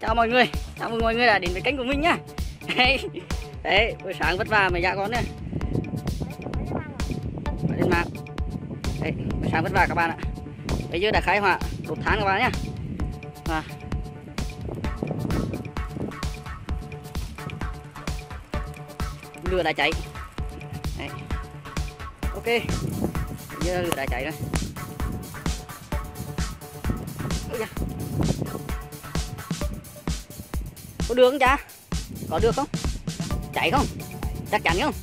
Chào mọi người, chào mừng mọi người đã đến với kênh của mình nhá. Đấy, buổi sáng vất vả mấy dạ con nè. Lên mạng. Đấy, buổi sáng vất vả các bạn ạ. Bây giờ đã khai hỏa đốt than các bạn nhá. Lửa đã cháy. Đấy. Ok. Bây giờ lửa đã cháy rồi. Có được không cha? Có được không? Cháy không? Chắc chắn không?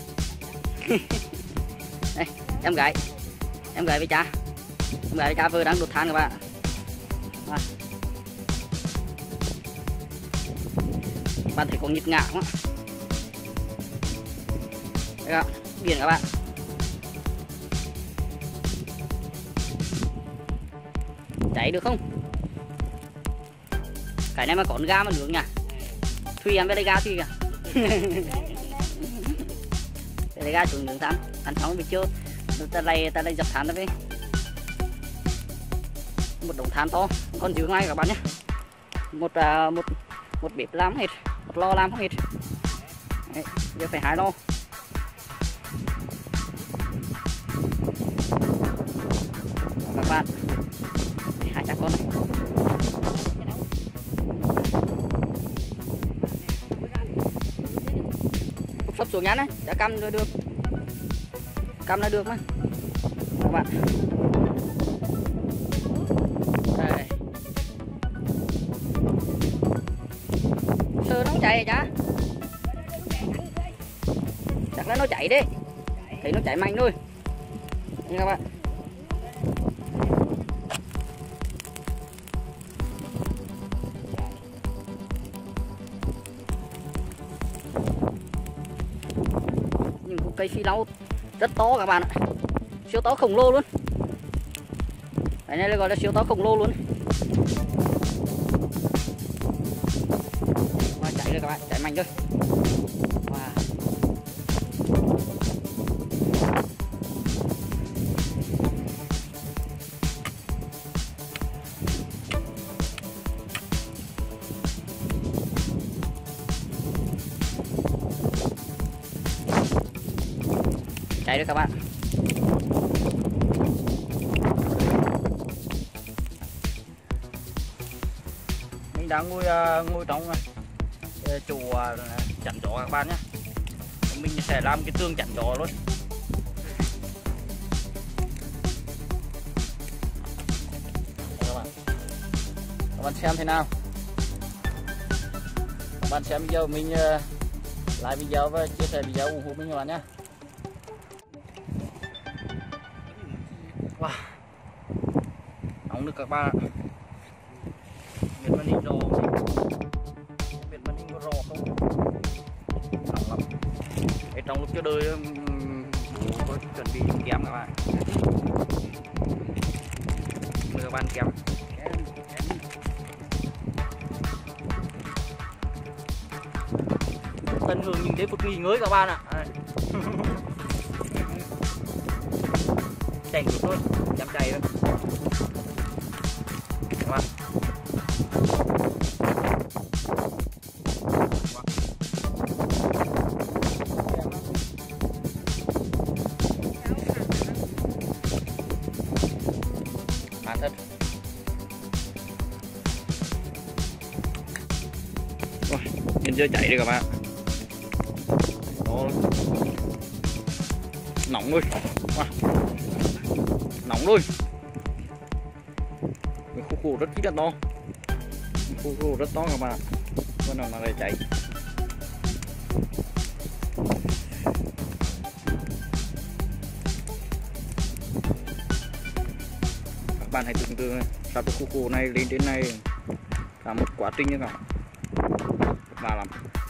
Đây, em gái với cha. Em gái với cha vừa đang đốt than các bạn. Bạn thấy có nhịp ngã không ạ? Đây ạ, biển các bạn. Cháy được không? Cái này mà con gà mà nướng nha. Thùy em về đây gà Thùy kìa. Đây gà xuống nướng than. Ăn xong bị chưa. Ta đây dập than ra đi. Một đống than to. Còn dưới ngoài các bạn nhé. Một bếp làm hết. Một lò làm hết. Đấy, giờ phải 2 lò. Các bạn. 2 cha con này. Sắp xuống nhắn đấy, đã cầm được. Cầm là được mà. Các bạn. Đây. Sơ nó không chạy chả? Chắc là nó chạy đi. Thấy nó chạy mạnh thôi. Nha các bạn. Những cục cây phi lao rất to các bạn ạ. Siêu to khổng lồ luôn. Cái này gọi là siêu to khổng lồ luôn. Và chạy rồi các bạn, chạy mạnh thôi. Wow. Chạy được các bạn. Mình đang ngồi trong chỗ chắn gió các bạn nhé. Mình sẽ làm cái tường chắn gió luôn. Các bạn xem thế nào. Các bạn xem video mình like video và chia sẻ video ủng hộ mình các bạn nhé. Wow. Nóng được các bạn ạ. Biết màn hình rò biết màn hình có rò không? Nóng lắm. Ở trong lúc chờ đợi tôi chuẩn bị kem các bạn. Mời các bạn kem. Tận hưởng những giây phút nghỉ ngơi các bạn ạ. Chạy được thôi, chậm chạy thôi. Các bạn. Thật. Rồi, mình chưa chạy được các bạn. Đó. Nóng rồi. Wow. Nóng rồi. Khu khô rất là to. Khu khô rất to các bạn. Bên nào nó chạy. Các bạn hãy tưởng tượng sao cái khu khô này lên đến này là một quá trình như cả. Lạ lắm.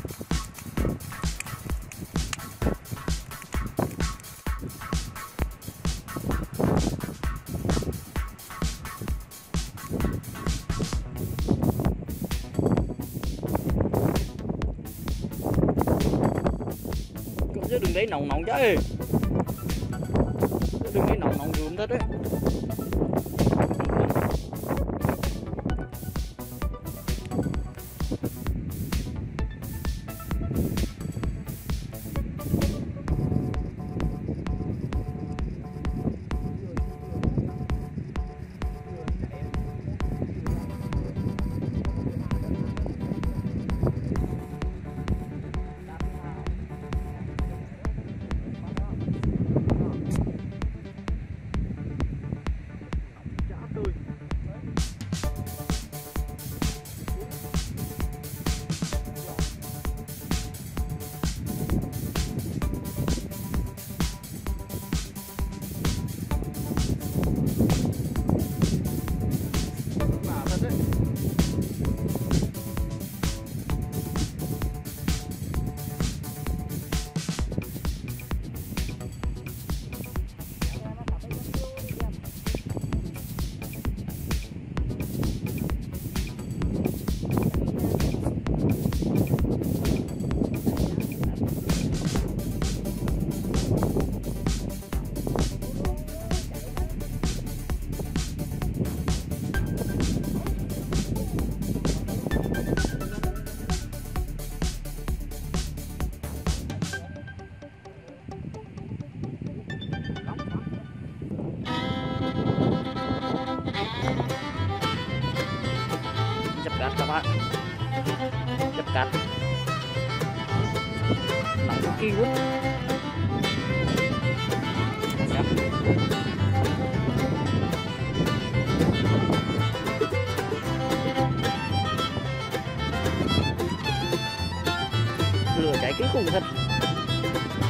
Chứ đừng lấy nóng chứ. Đừng lấy nóng rượm hết đấy. bạn. Chất cát nóng cực kỳ luôn. Lửa cháy kinh khủng thật.